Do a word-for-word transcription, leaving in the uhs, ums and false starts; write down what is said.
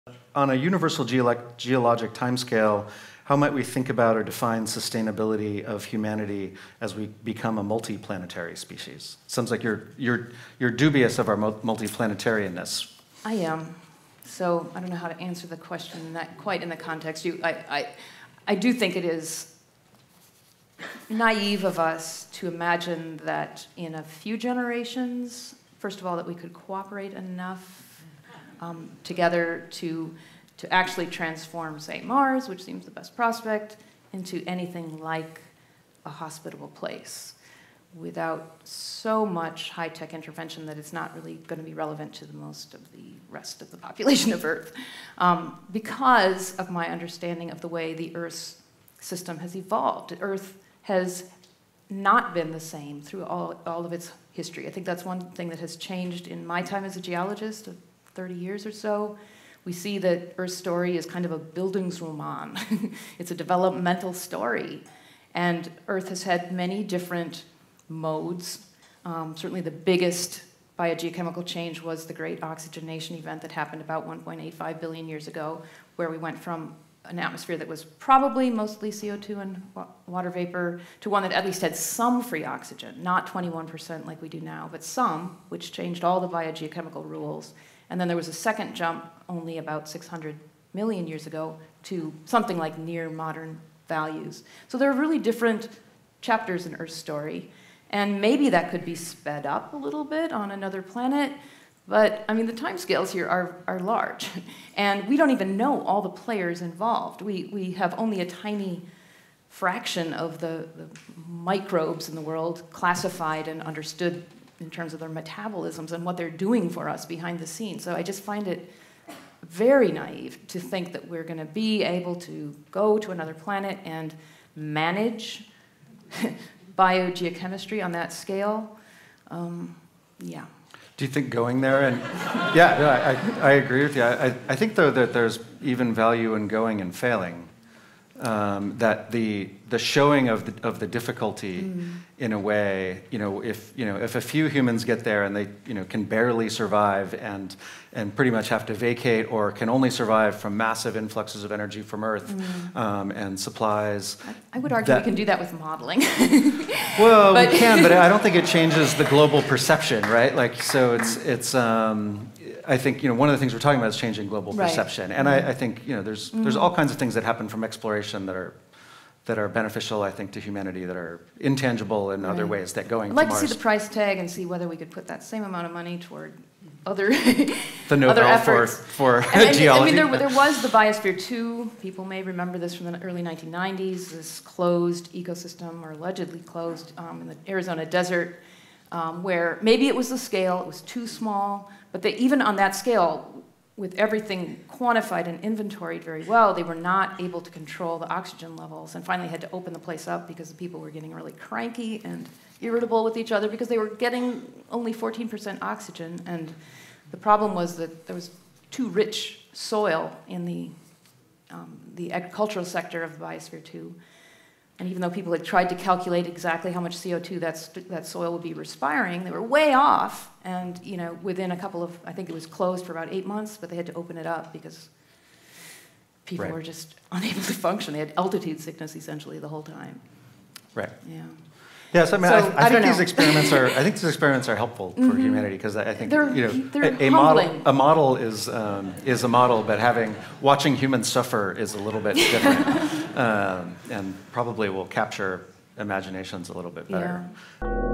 On a universal geolo geologic timescale, how might we think about or define sustainability of humanity as we become a multiplanetary species? Sounds like you're, you're, you're dubious of our multiplanetarianness. I am. So I don't know how to answer the question in that, quite in the context. You, I, I, I do think it is naive of us to imagine that in a few generations, first of all, that we could cooperate enough um, together to, to actually transform, say, Mars, which seems the best prospect, into anything like a hospitable place without so much high-tech intervention that it's not really going to be relevant to the most of the rest of the population of Earth. Um, because of my understanding of the way the Earth's system has evolved. Earth has not been the same through all, all of its history. I think that's one thing that has changed in my time as a geologist of thirty years or so. We see that Earth's story is kind of a Bildungsroman. It's a developmental story. And Earth has had many different modes. Um, certainly the biggest biogeochemical change was the great oxygenation event that happened about one point eight five billion years ago, where we went from an atmosphere that was probably mostly C O two and wa water vapor to one that at least had some free oxygen, not twenty-one percent like we do now, but some, which changed all the biogeochemical rules. And then there was a second jump only about six hundred million years ago to something like near modern values. So there are really different chapters in Earth's story. And maybe that could be sped up a little bit on another planet. But, I mean, the timescales here are, are large. And we don't even know all the players involved. We, we have only a tiny fraction of the, the microbes in the world classified and understood in terms of their metabolisms and what they're doing for us behind the scenes. So I just find it very naive to think that we're going to be able to go to another planet and manage biogeochemistry on that scale. Um, yeah. Do you think going there and yeah, yeah I, I agree with you. I, I think though that there's even value in going and failing. Um, that the the showing of the of the difficulty mm. in a way, you know, if you know if a few humans get there and they you know can barely survive and and pretty much have to vacate or can only survive from massive influxes of energy from Earth mm. um, and supplies. I, I would argue that, we can do that with modeling. Well, but we can, but I don't think it changes the global perception, right? Like, so it's it's. Um, I think you know one of the things we're talking about is changing global right. perception, and mm. I, I think you know there's mm. there's all kinds of things that happen from exploration that are that are beneficial, I think, to humanity that are intangible in right. other ways that going. I'd like to, to Mars. see the price tag and see whether we could put that same amount of money toward other the Nobel other efforts for for and, geology. I mean, there, there was the Biosphere two. People may remember this from the early nineteen nineties. This closed ecosystem, or allegedly closed, um, in the Arizona desert, um, where maybe it was the scale; it was too small. But they, even on that scale, with everything quantified and inventoried very well, they were not able to control the oxygen levels and finally had to open the place up because the people were getting really cranky and irritable with each other because they were getting only fourteen percent oxygen. And the problem was that there was too rich soil in the, um, the agricultural sector of the Biosphere two. And even though people had tried to calculate exactly how much C O two that's, that soil would be respiring, they were way off. And you know, within a couple of, I think it was closed for about eight months, but they had to open it up because people right. were just unable to function. They had altitude sickness essentially the whole time. Right. Yeah. Yes, I mean, so, I, I, I think these know. experiments are. I think these experiments are helpful for mm-hmm. humanity because I think they're, you know they're a, a model. A model is um, is a model, but having watching humans suffer is a little bit different, um, and probably will capture imaginations a little bit better. Yeah.